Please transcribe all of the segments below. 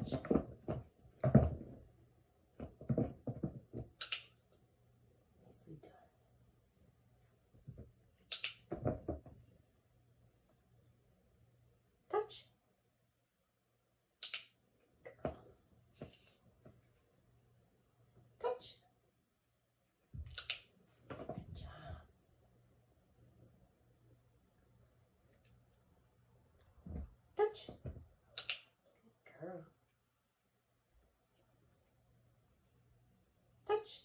Touch. Touch. Good job. Touch. Good girl. Touch.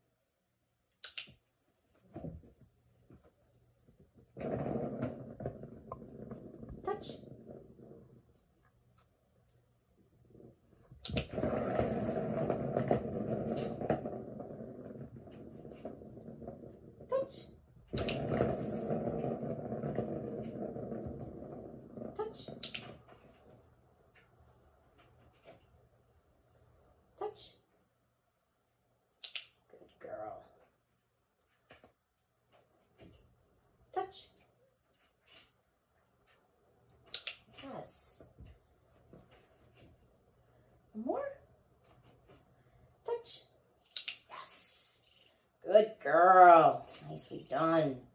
Touch. Touch. Touch. Touch. Good girl. Touch. Yes. More. Touch. Yes. Good girl. Nicely done.